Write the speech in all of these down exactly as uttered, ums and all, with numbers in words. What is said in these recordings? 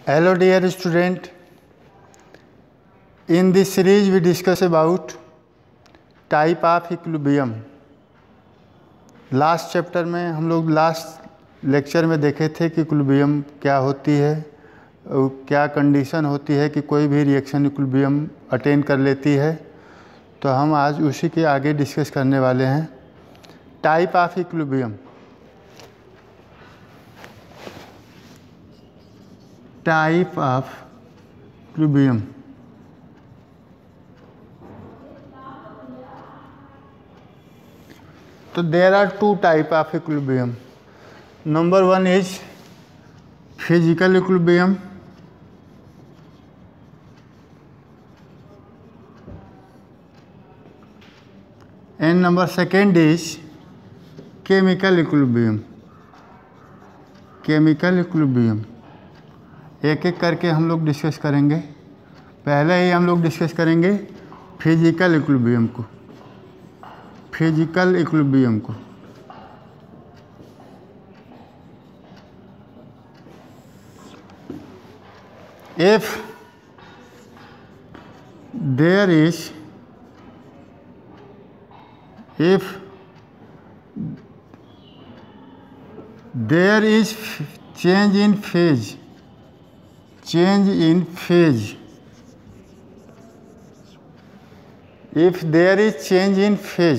Hello dear student, in this series we discuss about type of equilibrium. Last chapter में हम लोग last lecture में देखे थे कि इक्विलिब्रियम क्या होती है और क्या कंडीशन होती है कि कोई भी रिएक्शन इक्विलिब्रियम अटेन कर लेती है। तो हम आज उसी के आगे डिस्कस करने वाले हैं type of equilibrium. Type of equilibrium तो there are two type of equilibrium. Number one is physical equilibrium and number second is chemical equilibrium. Chemical equilibrium एक एक करके हम लोग डिस्कस करेंगे। पहले ही हम लोग डिस्कस करेंगे फिजिकल इक्विलिब्रियम को। फिजिकल इक्विलिब्रियम को if there is if there is change in phase change in phase if there is change in phase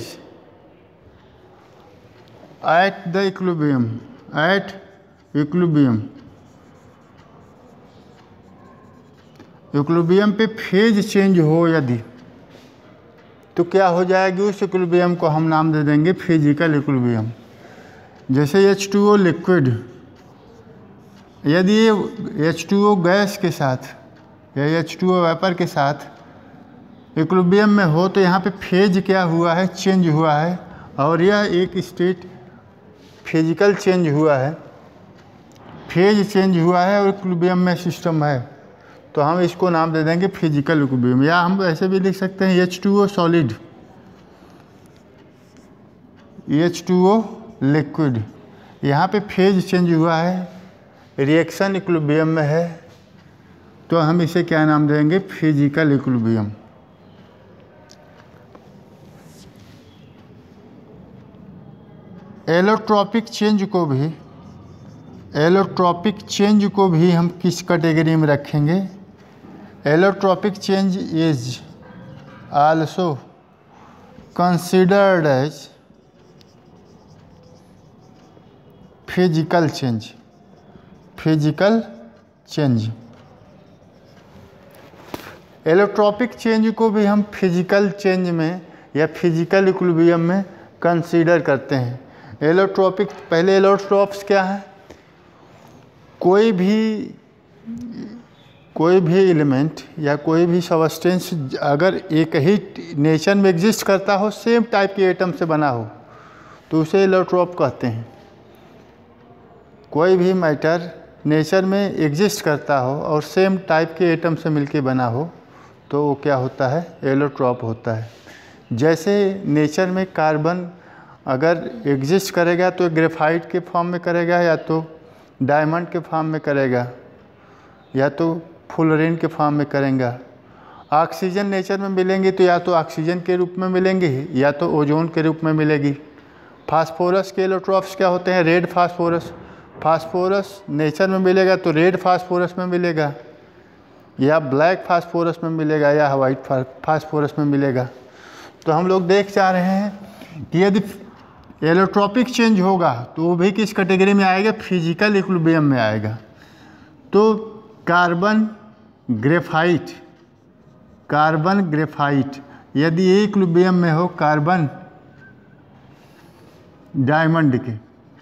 at the equilibrium at equilibrium equilibrium पे फेज चेंज हो यदि तो क्या हो जाएगी, उस इक्विलिब्रियम को हम नाम दे देंगे फिजिकल इक्विलिब्रियम। जैसे एच टू ओ लिक्विड, यदि ये एच टू ओ गैस के साथ या एच टू ओ वेपर के साथ इक्विलिब्रियम में हो तो यहाँ पे फेज क्या हुआ है, चेंज हुआ है, और यह एक स्टेट फिजिकल चेंज हुआ है, फेज चेंज हुआ है और इक्विलिब्रियम में सिस्टम है, तो हम इसको नाम दे देंगे फिजिकल इक्विलिब्रियम। या हम ऐसे भी लिख सकते हैं H two O solid, H two O liquid, यहाँ पे फेज चेंज हुआ है, रिएक्शन इक्विलिब्रियम में है, तो हम इसे क्या नाम देंगे, फिजिकल इक्विलिब्रियम। एलोट्रॉपिक चेंज को भी एलोट्रॉपिक चेंज को भी हम किस कैटेगरी में रखेंगे? Allotropic change is also considered as physical change. Physical change, allotropic change को भी हम फिजिकल चेंज में या फिजिकल इक्विलिब्रियम में कंसीडर करते हैं। एलोट्रॉपिक, पहले एलोट्रॉप्स क्या है? कोई भी कोई भी एलिमेंट या कोई भी सबस्टेंस अगर एक ही नेचर में एग्जिस्ट करता हो, सेम टाइप के एटम से बना हो, तो उसे एलोट्रॉप कहते हैं। कोई भी मैटर नेचर में एग्जिस्ट करता हो और सेम टाइप के एटम से मिलके बना हो तो वो क्या होता है, एलोट्रॉप होता है। जैसे नेचर में कार्बन अगर एग्जिस्ट करेगा तो ग्रेफाइट के फॉर्म में करेगा, या तो डायमंड के फॉर्म में करेगा, या तो फुलरेन के फॉर्म में करेगा। ऑक्सीजन नेचर में मिलेंगी तो या तो ऑक्सीजन के रूप में मिलेंगी या तो ओजोन के रूप में मिलेगी। फास्फोरस के एलोट्रॉप्स क्या होते हैं? Red phosphorus. फास्फोरस नेचर में मिलेगा तो रेड फास्फोरस में मिलेगा, या ब्लैक फास्फोरस में मिलेगा, या वाइट फास्फोरस में मिलेगा। तो हम लोग देख जा रहे हैं कि यदि एलोट्रॉपिक चेंज होगा तो वो भी किस कैटेगरी में आएगा, फिजिकल इक्विलिब्रियम में आएगा। तो कार्बन ग्रेफाइट कार्बन ग्रेफाइट यदि इक्विलिब्रियम में हो कार्बन डायमंड के,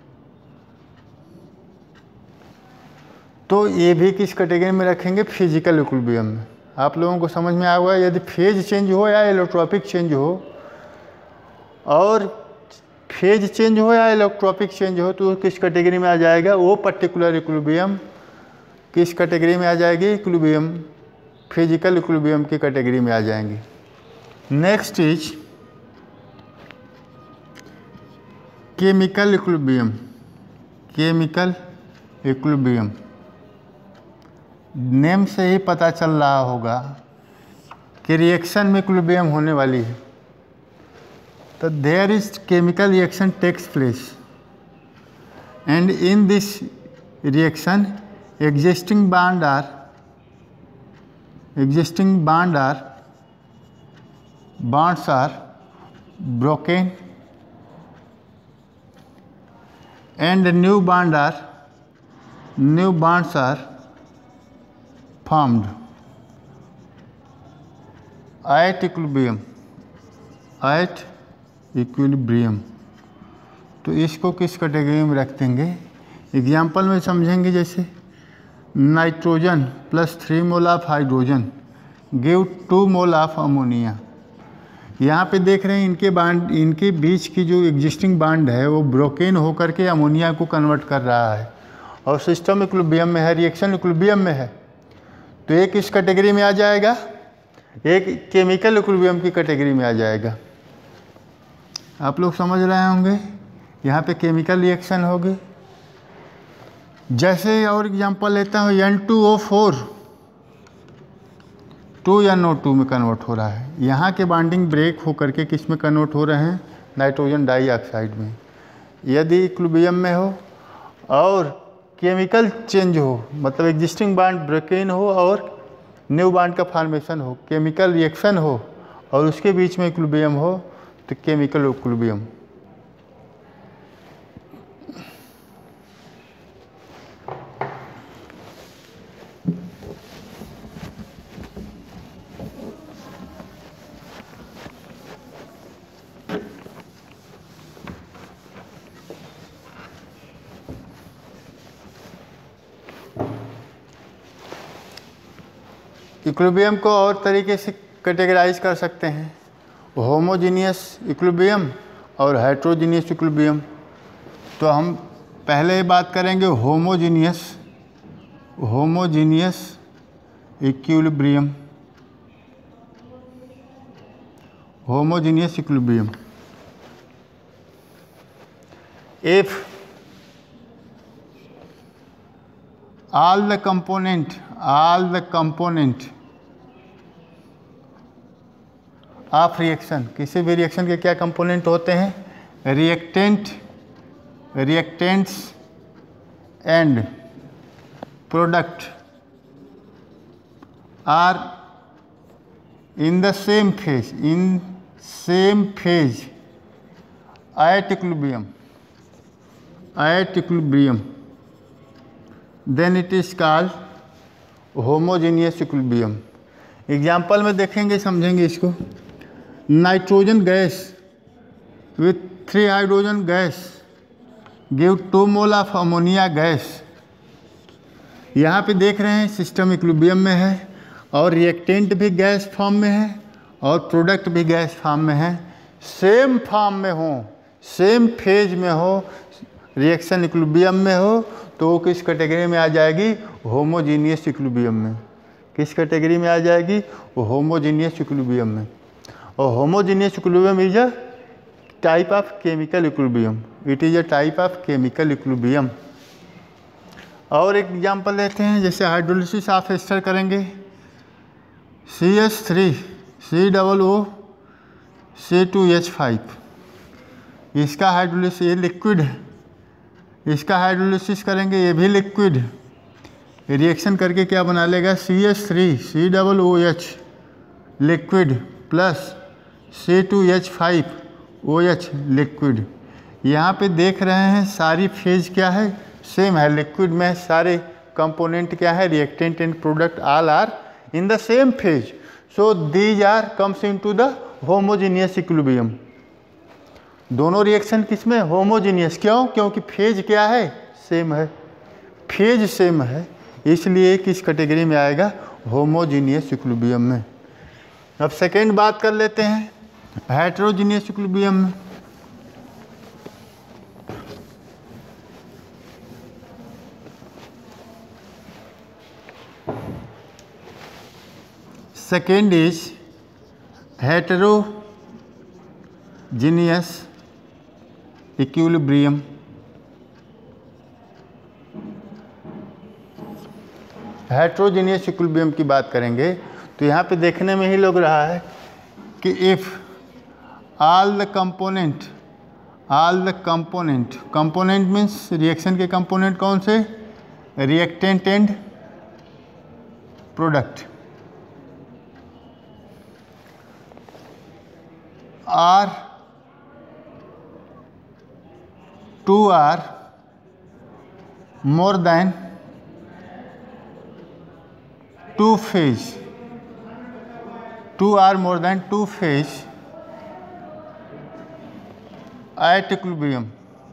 तो ये भी किस कैटेगरी में रखेंगे, फिजिकल इक्विलिब्रियम में। आप लोगों को समझ में आ गया? यदि फेज चेंज हो या एलोट्रॉपिक चेंज हो, और फेज चेंज हो या एलोट्रॉपिक चेंज हो, तो किस कैटेगरी में आ जाएगा, वो पर्टिकुलर इक्विलिब्रियम किस कैटेगरी में आ जाएगी, इक्विलिब्रियम फिजिकल इक्विलिब्रियम की कैटेगरी में आ जाएंगी। Next is chemical equilibrium. Chemical equilibrium name से ही पता चल रहा होगा कि रिएक्शन में इक्विलिब्रियम होने वाली है। तो there is chemical reaction takes place and in this reaction existing bond are existing bond are bonds are broken and new bond are new bonds are formed at equilibrium at equilibrium। तो इसको किस category में रख देंगे? Example में समझेंगे, जैसे nitrogen plus three mole of hydrogen give two mole of ammonia. यहाँ पे देख रहे हैं इनके बांड, इनके बीच की जो एग्जिस्टिंग बांड है वो ब्रोकेन होकर के अमोनिया को कन्वर्ट कर रहा है और सिस्टम इक्विलिब्रियम में है, रिएक्शन इक्विलिब्रियम में है। तो एक इस कैटेगरी में आ जाएगा, एक केमिकल इक्विलिब्रियम की कैटेगरी में आ जाएगा। आप लोग समझ रहे होंगे, यहाँ पे केमिकल रिएक्शन होगी। जैसे और एग्जांपल लेता हूँ, N two O four two N O two में कन्वर्ट हो रहा है। यहाँ के बाइंडिंग ब्रेक होकर के किस में कन्वर्ट हो रहे हैं? नाइट्रोजन डाइऑक्साइड में। यदि इक्विलिब्रियम में हो और केमिकल चेंज हो, मतलब एग्जिस्टिंग बाइंड ब्रेकिंग हो और न्यू बाइंड का फॉर्मेशन हो, केमिकल रिएक्शन हो और उसके बीच में इक्विलिब्रियम हो, तो केमिकल इक्विलिब्रियम। इक्विलिब्रियम को और तरीके से कैटेगराइज कर सकते हैं, होमोजीनियस इक्विलिब्रियम और हेट्रोजीनियस इक्विलिब्रियम। तो हम पहले बात करेंगे homogeneous homogeneous equilibrium homogeneous equilibrium. If all the component all the component of reaction, किसी भी रिएक्शन के क्या कंपोनेंट होते हैं? Reactant reactants and product are in the same phase in same phase at equilibrium at equilibrium then it is called homogeneous equilibrium. Example में देखेंगे, समझेंगे इसको। Nitrogen gas with three hydrogen gas give two mole of ammonia gas. यहाँ पे देख रहे हैं system equilibrium में है और रिएक्टेंट भी गैस फॉर्म में है और प्रोडक्ट भी गैस फॉर्म में है। सेम फॉर्म में हो, सेम फेज में हो, रिएक्शन इक्विलिब्रियम में हो, तो वो किस कैटेगरी में आ जाएगी? होमोजीनियस इक्विलिब्रियम में। किस कैटेगरी में आ जाएगी? होमोजीनियस इक्विलिब्रियम में। और homogeneous equilibrium is a type of chemical equilibrium. It is a type of chemical equilibrium. और एक एग्जांपल लेते हैं, जैसे हाइड्रोलिसिस ऑफ एस्टर करेंगे, C H three C double O C two H five. इसका hydrolysis, ये लिक्विड है, इसका हाइड्रोलिसिस करेंगे, ये भी लिक्विड। रिएक्शन करके क्या बना लेगा? C H three C double O H liquid plus C two H five O H liquid. यहाँ पे देख रहे हैं सारी फेज क्या है? सेम है। लिक्विड में सारे कंपोनेंट क्या है? Reactant and product all are in the same phase, so these are comes into the homogeneous equilibrium. दोनों रिएक्शन किस में? होमोजीनियस। क्यों? क्योंकि फेज क्या है? सेम है। फेज सेम है, इसलिए किस कैटेगरी में आएगा? होमोजीनियस इक्विलिब्रियम में। अब सेकेंड बात कर लेते हैं हेट्रोजीनियस इक्विलिब्रियम में। Second is heterogeneous equilibrium. Heterogeneous equilibrium की बात करेंगे तो यहाँ पे देखने में ही लग रहा है कि if all the component all the component component means reaction के कंपोनेंट कौन से, reactant and product, are two or more than two phase two or more than two phase at equilibrium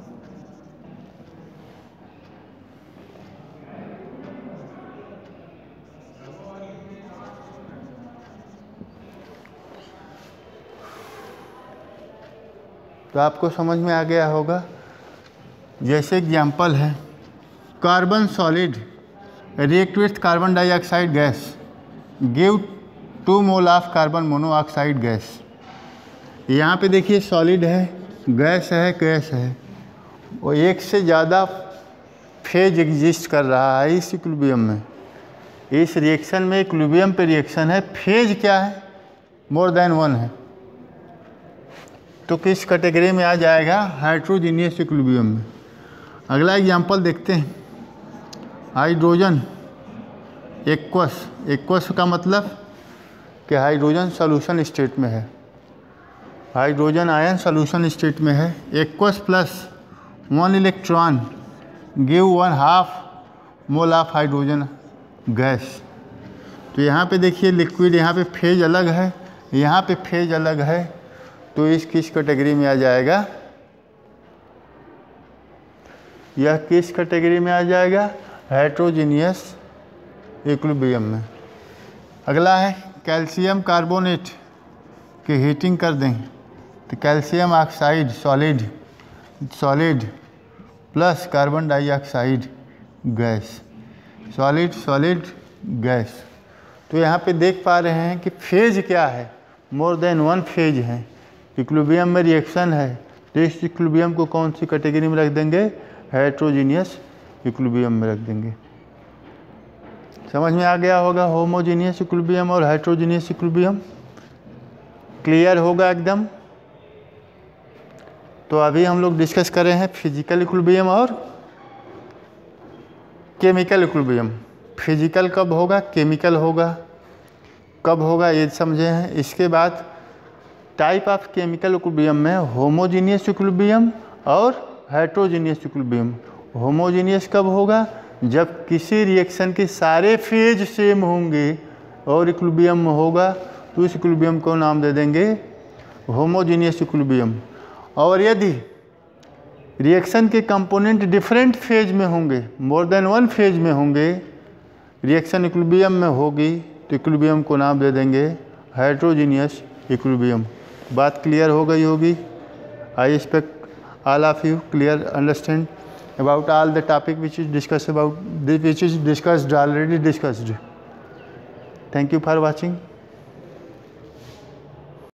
तो आपको समझ में आ गया होगा। जैसे एग्जाम्पल है carbon solid react with carbon dioxide gas give two mole of carbon monoxide gas. यहाँ पे देखिए सॉलिड है, गैस है, गैस है और एक से ज़्यादा फेज एग्जिस्ट कर रहा है इस इक्विलिब्रियम में। इस रिएक्शन में इक्विलिब्रियम पे रिएक्शन है, फेज क्या है, मोर देन वन है, तो किस कैटेगरी में आ जाएगा, हेट्रोजीनियस इक्विलिब्रियम में। अगला एग्जांपल देखते हैं, हाइड्रोजन एक्वस। एक्वस का मतलब कि हाइड्रोजन सॉल्यूशन स्टेट में है, हाइड्रोजन आयन सॉल्यूशन स्टेट में है। Aqueous plus one electron give one half mole of hydrogen gas. तो यहाँ पे देखिए लिक्विड, यहाँ पे फेज अलग है, यहाँ पे फेज अलग है, तो इस किस कैटेगरी में आ जाएगा, यह किस कैटेगरी में आ जाएगा, हेट्रोजीनियस इक्विलिब्रियम में। अगला है कैल्शियम कार्बोनेट की हीटिंग कर दें तो calcium oxide solid solid plus carbon dioxide gas, solid solid gas. तो यहाँ पे देख पा रहे हैं कि फेज क्या है, मोर देन वन फेज है, इक्विलिब्रियम में रिएक्शन है, तो इस इक्विलिब्रियम को कौन सी कैटेगरी में रख देंगे, हेट्रोजीनियस इक्विलिब्रियम में रख देंगे। समझ में आ गया होगा होमोजीनियस इक्विलिब्रियम और हेट्रोजीनियस इक्विलिब्रियम, क्लियर होगा एकदम। तो अभी हम लोग डिस्कस कर रहे हैं फिजिकल इक्विलिब्रियम और केमिकल इक्विलिब्रियम। फिजिकल कब होगा, केमिकल होगा कब होगा, ये समझे हैं। इसके बाद टाइप ऑफ केमिकल इक्विलिब्रियम में होमोजीनियस इक्विलिब्रियम और हेट्रोजीनियस इक्विलिब्रियम। होमोजीनियस कब होगा, जब किसी रिएक्शन के सारे फेज सेम होंगे और इक्विलिब्रियम में होगा, तो इस इक्विलिब्रियम को नाम दे देंगे होमोजीनियस इक्विलिब्रियम। और यदि रिएक्शन के कंपोनेंट डिफरेंट फेज में होंगे, मोर देन वन फेज में होंगे, रिएक्शन इक्विलिब्रियम में होगी, तो इक्विलिब्रियम को नाम दे देंगे हेट्रोजीनियस इक्विलिब्रियम। बात क्लियर हो गई होगी। I expect all of you clear understand about all the topic which is discussed about which is discussed already discussed. Thank you for watching.